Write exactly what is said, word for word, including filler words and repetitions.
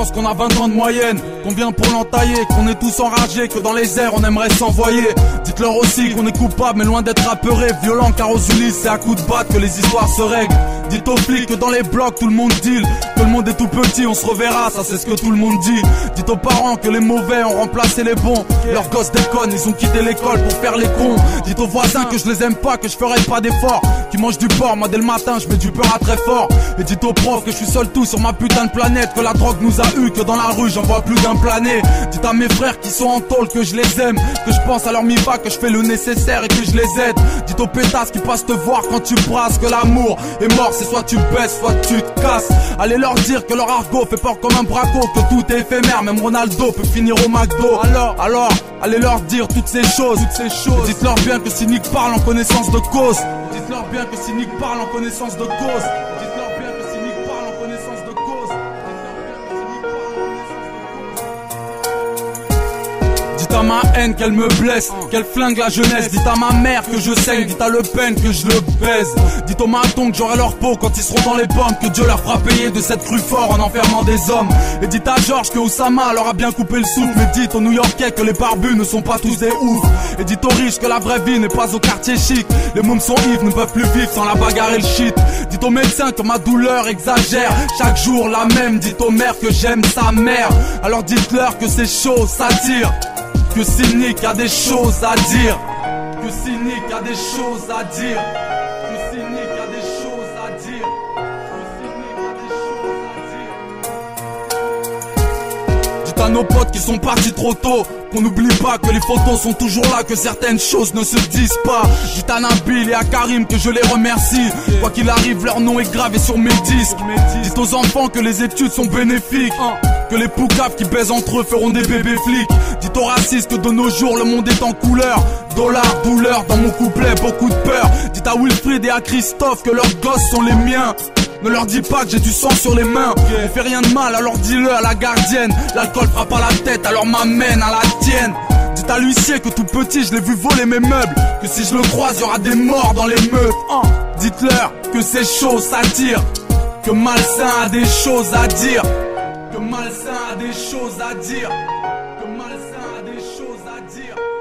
pense qu'on a vingt ans de moyenne, qu'on vient pour l'entailler, qu'on est tous enragés, que dans les airs on aimerait s'envoyer. Dites-leur aussi qu'on est coupable mais loin d'être apeuré, violent car aux Ulysses c'est à coups de batte que les histoires se règlent. Dites aux flics que dans les blocs tout le monde deal, que le monde est tout petit, on se reverra, ça c'est ce que tout le monde dit. Dites aux parents que les mauvais ont remplacé les bons, leurs gosses déconnent, ils ont quitté l'école pour faire les cons. Dites aux voisins que je les aime pas, que je ferai pas d'efforts, qui mangent du porc, moi dès le matin je mets du beurre à très fort. Et dites aux profs que je suis seul tout sur ma putain de planète, que la drogue nous a eu, que dans la rue j'en vois plus d'un plané. Dites à mes frères qui sont en tôle que je les aime, que je pense à leur mifa, que je fais le nécessaire et que je les aide. Dites aux pétasses qui passent te voir quand tu brasses, que l'amour est mort, c'est soit tu baisses, soit tu te casses. Allez leur dire que leur argot fait peur comme un braco, que tout est éphémère, même Ronaldo peut finir au McDo. Alors, alors, allez leur dire toutes ces choses, toutes ces choses. Dites-leur bien que si Nick parle en connaissance de cause, dites-leur bien que si Nick parle en connaissance de cause, dites-leur bien que si Nick parle en connaissance de cause, dites-leur bien que si Nick parle en connaissance de cause. Dites à ma haine qu'elle me blesse, qu'elle flingue la jeunesse. Dites à ma mère que je saigne, dites à Le Pen que je le baise. Dites aux matons que j'aurai leur peau quand ils seront dans les pommes, que Dieu leur fera payer de cette crue fort en enfermant des hommes. Et dites à Georges que Oussama leur a bien coupé le souffle. Mais dites aux New-Yorkais que les barbus ne sont pas tous des oufs. Et dites aux riches que la vraie vie n'est pas au quartier chic. Les mômes sont ivres, ne peuvent plus vivre sans la bagarre et le shit. Dites aux médecins que ma douleur exagère, chaque jour la même. Dites aux mères que j'aime sa mère, alors dites-leur que c'est chaud, ça tire, que Cynic a des choses à dire, que Cynic a des choses à dire, que Cynic a des choses à dire, que Cynic a des choses à dire. Dites à nos potes qui sont partis trop tôt qu'on n'oublie pas que les photos sont toujours là, que certaines choses ne se disent pas. Dites à Nabil et à Karim que je les remercie, quoi qu'il arrive leur nom est gravé sur mes disques. Dites aux enfants que les études sont bénéfiques, que les poucaves qui baisent entre eux feront des bébés flics. Dites aux racistes que de nos jours le monde est en couleur, dollars, douleur, dans mon couplet beaucoup de peur. Dites à Wilfried et à Christophe que leurs gosses sont les miens. Ne leur dis pas que j'ai du sang sur les mains, on fait rien de mal, alors dis-le à la gardienne. L'alcool frappe à la tête, alors m'amène à la tienne. Dites à l'huissier que tout petit je l'ai vu voler mes meubles, que si je le croise y'aura des morts dans les meutes. Dites-leur que c'est chaud, ça tire, que Malsain a des choses à dire, que Malsain a des choses à dire, que Malsain a des choses à dire.